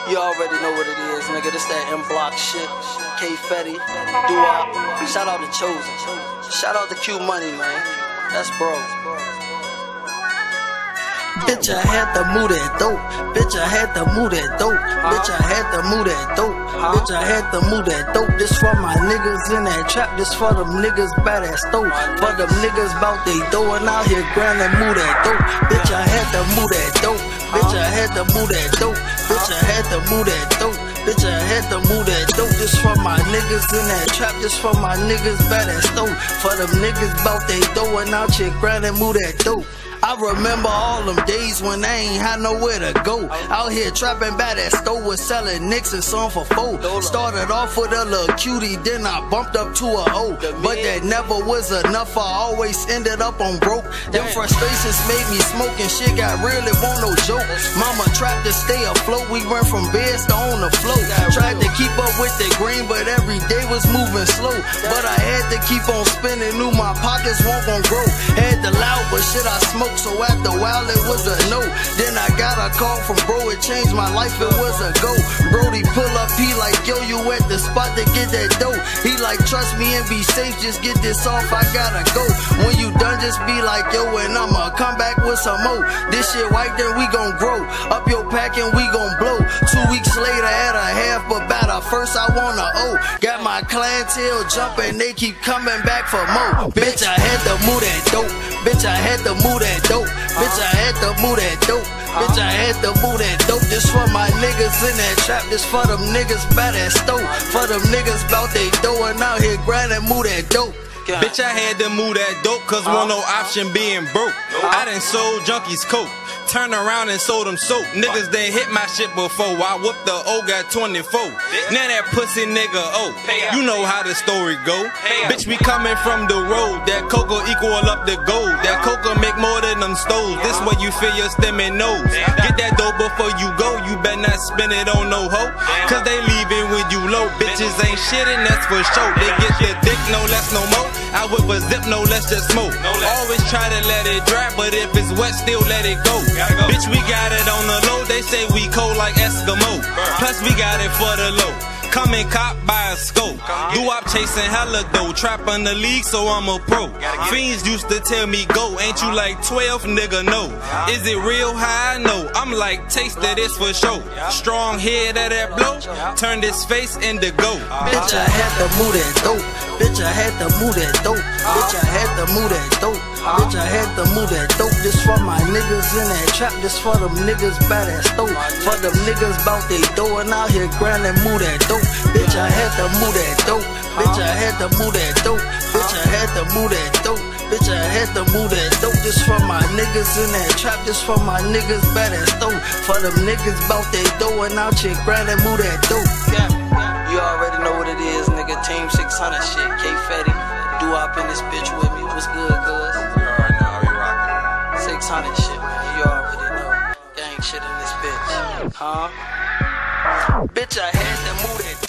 You already know what it is, nigga. This that M-Block shit. K Fetty, Doo-Wop. Shout out to Chosen. Shout out to Q Money, man. That's bro. Bitch, I had to move that dope. Bitch, I had to move that dope. Bitch, I had to move that dope. Bitch, I had to move that dope. This for my niggas in that trap. This for them niggas bad ass dope. For them niggas bout they dough and out here grind and move that dope. Bitch, I had to move that dope. Bitch, I had to move that dope. Bitch, I had to move that dope. Bitch, I had to move that dope. This for my niggas in that trap. This for my niggas bad ass dope. For them niggas bout they dough and out here grind and move that dope. I remember all them days when I ain't had nowhere to go. Out here trapping by that store was selling nicks and some for four. Started off with a little cutie, then I bumped up to a O. But that never was enough, I always ended up on broke. Them frustrations made me smoke and shit got real, it won't no joke. Mama tried to stay afloat, we went from beds to on the float. Tried to keep up with the green, but every day was moving slow. But I had to keep on spinning, knew my pockets won't gon' grow. Had the loud, but shit I smoked. So after a while it was a no. Then I got a call from bro, it changed my life, it was a go. Brody pull up, he like, yo, you at the spot to get that dough. He like, trust me and be safe, just get this off, I gotta go. When you done, just be like, yo, and I'ma come back with some more. This shit white, then we gon' grow. Up your pack and we gon' blow. 2 weeks later at a half, but by the first I want a O. Got my clientele jumping, they keep coming back for more. Bitch, I had to move that dope. Bitch, I had to move that dope. Bitch, I had to move that dope. Bitch, I had to move that dope. This for my niggas in that trap. This for them niggas by that stove. For them niggas bout they dough and out here grinding, move that dope. Bitch, I had to move that dope, cause want no option being broke. I done sold junkies coke, turned around and sold them soap. Niggas done hit my shit before, I whooped the O, got 24. Now that pussy nigga, oh, you know how the story go. Bitch, we coming from the road, that coca equal up the gold. That coca make more than them stoves, this way you feel your stomach nose. Get that dope before you go, you better not spend it on no hoe. Cause they leaving when you low, bitches ain't shit and that's for sure. They get your dick, no less, no more. I whip a zip, no less, just smoke. Always try to let it dry, but if it's wet, still let it go. Bitch, we got it on the low, they say we cold like Eskimo. Plus we got it for the low. Come and cop by a scope. Doo-Wop chasing hella dough. Trap in the league, so I'm a pro. Fiends used to tell me go. Ain't you like 12, nigga? No. Is it real high? No. I'm like, taste of this for sure. Strong head of that blow. Turn this face into go. Bitch, I had to move that dope. Bitch, I had to move that dope. Bitch, I had to move that dope. Bitch, I had to move that dope. This for my niggas in that trap. This for them niggas by that stove. For them niggas bout they dough and out here grinding, move that dope. Bitch, I had to move that dope. Bitch, I had to move that dope. Bitch, I had to move that dope. Bitch, I had to move that dope. This for my niggas in that trap. This for my niggas by that stove. For them niggas bout they dough and out here grinding, move that dope. You already know what it is, nigga. Team 600 shit. K Fetty, Doo-Wop in this bitch with me. What's good, cuz? You already know how we rockin'. 600 shit, man. You already know. Gang shit in this bitch. Huh? Bitch, I had to move that